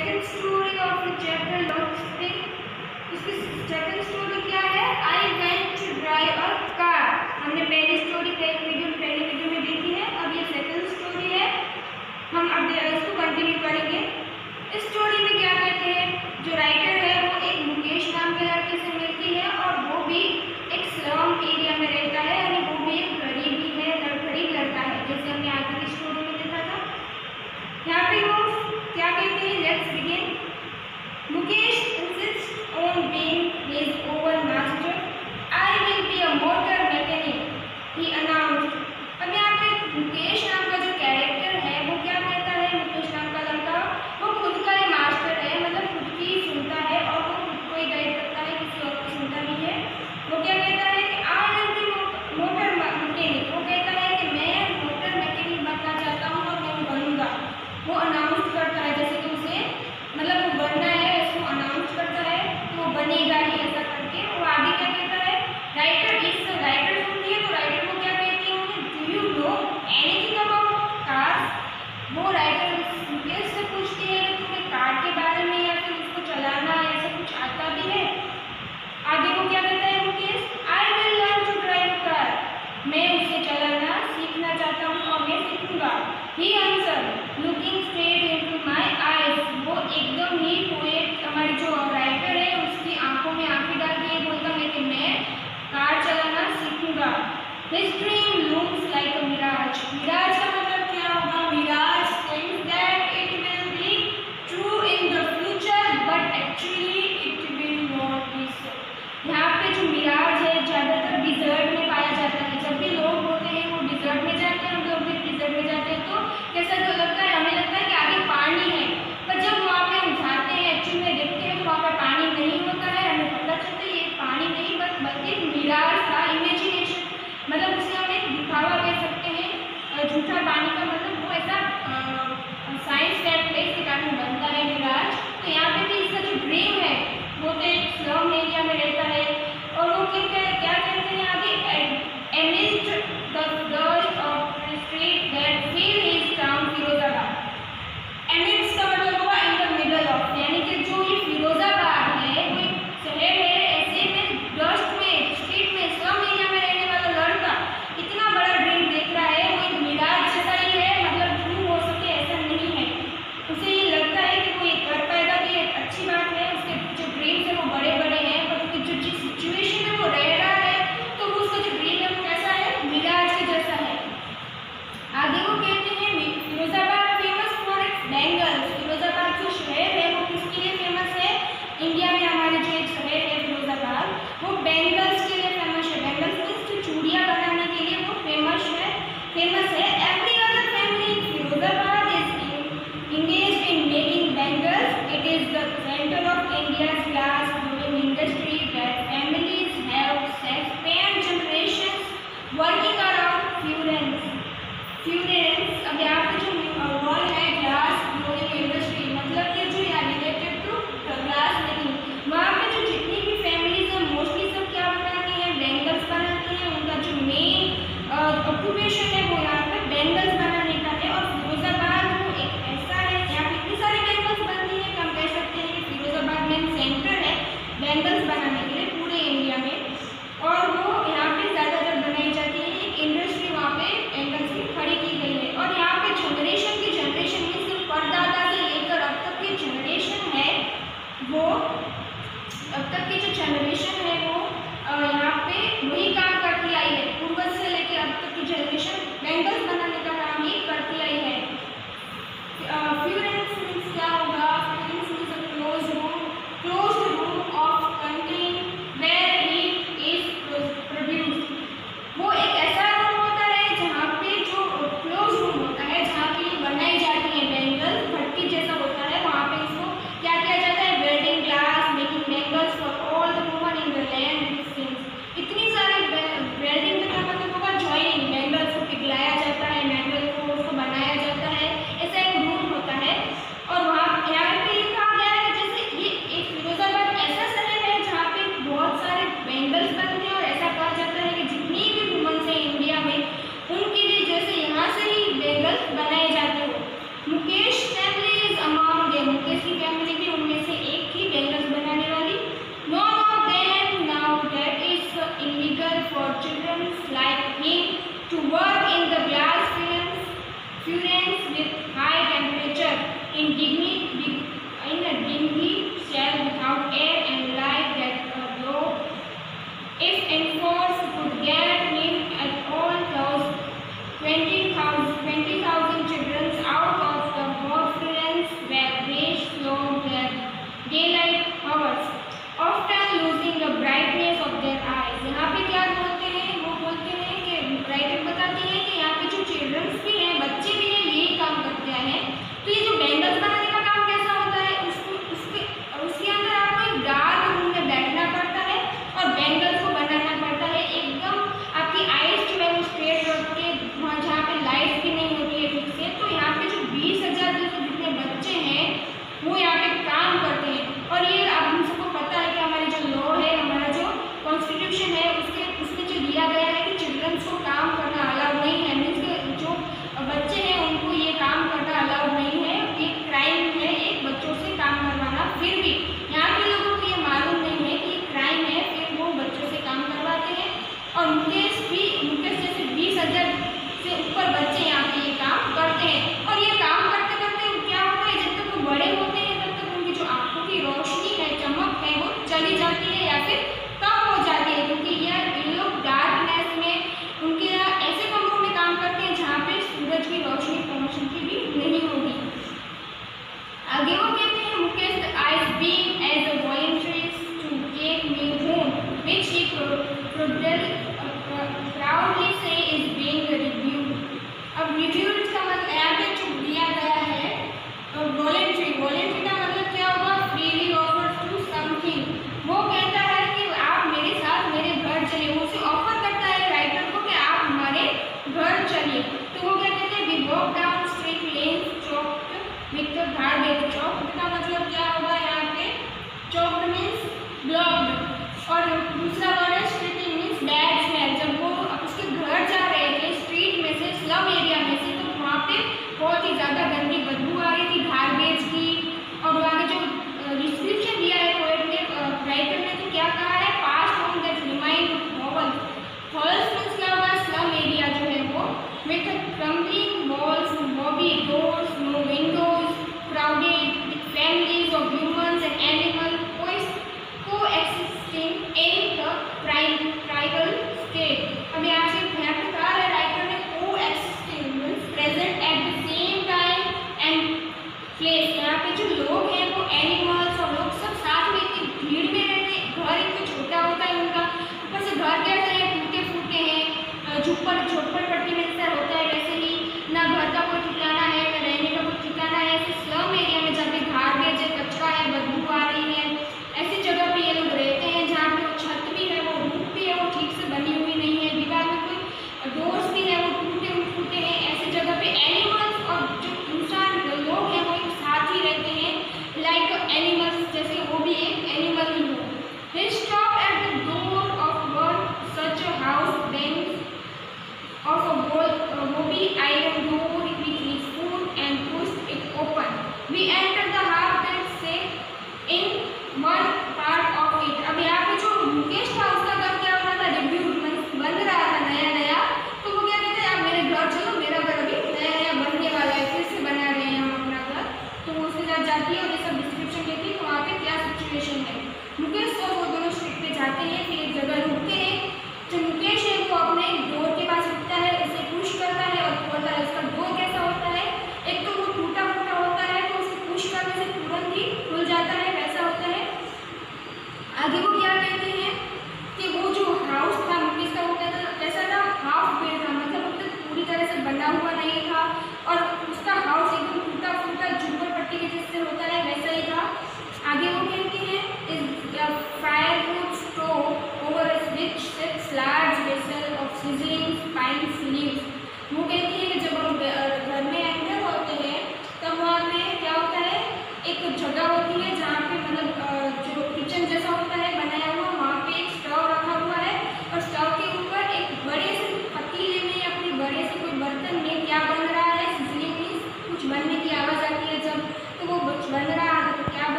Second story of the chapter long spring. इसकी second story क्या है? I went to drive a car. हमने पहली स्टोरी पहले वीडियो में देखी है। अब ये सेकंड स्टोरी है, हम अब इसको कंटिन्यू करेंगे। इस स्टोरी में क्या कहते हैं, जो राइटर है वो एक मुकेश नाम के लड़के से मिलती है और वो भी एक स्लम एरिया में रहता है, यानी वो भी एक गरीब लड़का है, जैसे हमने आगे की स्टोरी में देखा था। यहाँ पे वो क्या कहते हैं, let's begin. Mukesh insists on being his own master. I will be a motor mechanic, he announced. अब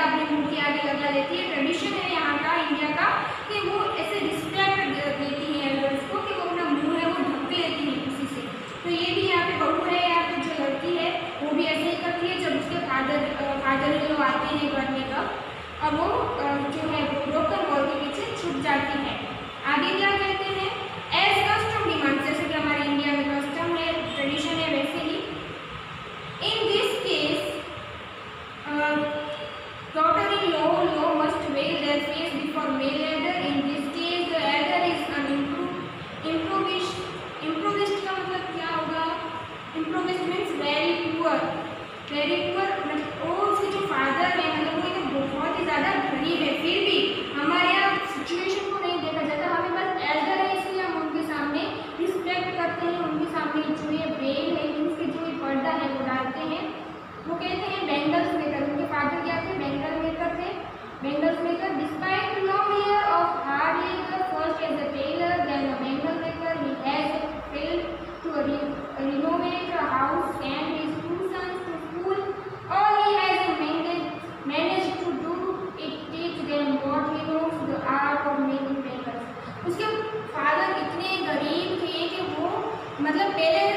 अपने मुंह के आगे लगा लेती है। ट्रेडिशन है यहाँ का, इंडिया का, कि वो ऐसे रिस्पेक्ट देती है एल्डर्स को, कि वो अपना मुंह है वो ढक लेती है किसी से। तो ये भी यहाँ पे बहू है, यहाँ पे जो लड़की है वो भी ऐसे ही करती है। जब उसके फादर लोग आते हैं घर में तब, और वो जो है वो ब्रोकन वॉल के पीछे छुप जाती है। आगे क्या कहते हैं, एज कस्टम डिमांड, जैसे कि हमारे इंडिया में कस्टम है, ट्रेडिशन है, वैसे ही in this case daughter-in-law must veil their face before male elder. In this case the elder is an impoverished का मतलब क्या होगा, impoverished means very poor, मतलब वो उसके जो फादर है मतलब वो तो बहुत ही ज़्यादा गरीब है। फिर भी हमारे यहाँ सिचुएशन को नहीं देखा जाता, हमें बस एल्डर है इसलिए हम उनके सामने रिस्पेक्ट करते हैं, उनके सामने जो ये वेल है उनके जो ये पर्दा है वो डालते हैं। वो कहते हैं बैंगल्स मेकर, उनके फादर क्या थे, बैंगल मेकर थे। Bangles maker despite long year of hard labour, first as a tailor then a bangle maker, he has failed to renovate a house and his two sons to school. All he has managed to do is teach them what he knows, the art of making bangles. उसके father इतने गरीब थे कि वो मतलब पहले